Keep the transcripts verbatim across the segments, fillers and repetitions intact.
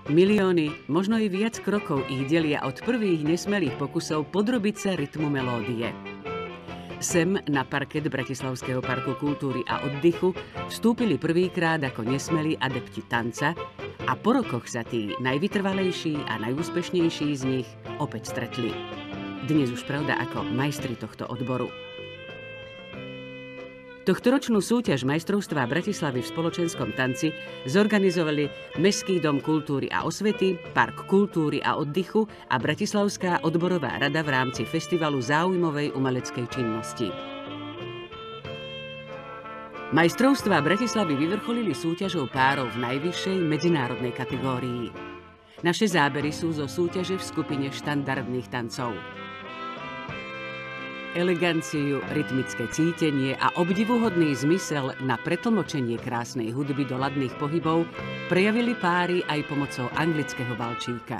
Milióny, možno i viac krokov ich delia od prvých nesmelých pokusov podrobiť sa rytmu melódie. Sem na parket Bratislavského parku kultúry a oddychu vstúpili prvýkrát ako nesmelí adepti tanca a po rokoch sa tí najvytrvalejší a najúspešnejší z nich opäť stretli. Dnes už pravda ako majstri tohto odboru. Tohtoročnú súťaž majstrovstvá Bratislavy v spoločenskom tanci zorganizovali Mestský dom kultúry a osvety, Park kultúry a oddychu a Bratislavská odborová rada v rámci festivalu záujmovej umeleckej činnosti. Majstrovstvá Bratislavy vyvrcholili súťažou párov v najvyššej medzinárodnej kategórii. Naše zábery sú zo súťaže v skupine štandardných tancov. Eleganciu, rytmické cítenie a obdivuhodný zmysel na pretlmočenie krásnej hudby do ladných pohybov prejavili páry aj pomocou anglického valčíka.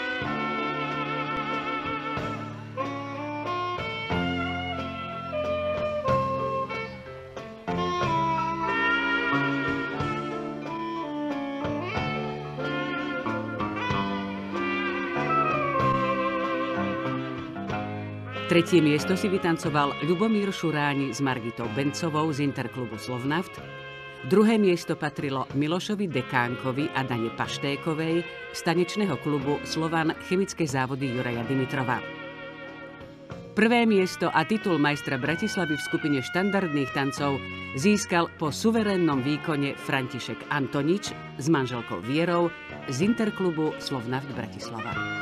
Tretie miesto si vytancoval Ľubomír Šuráni s Margitou Bencovou z Interklubu Slovnaft. Druhé miesto patrilo Milošovi Dekánkovi a Dane Paštékovej z tanečného klubu Slovan chemické závody Juraja Dimitrova. Prvé miesto a titul majstra Bratislavy v skupine štandardných tancov získal po suverénnom výkone František Antonič s manželkou Vierou z Interklubu Slovnaft Bratislava.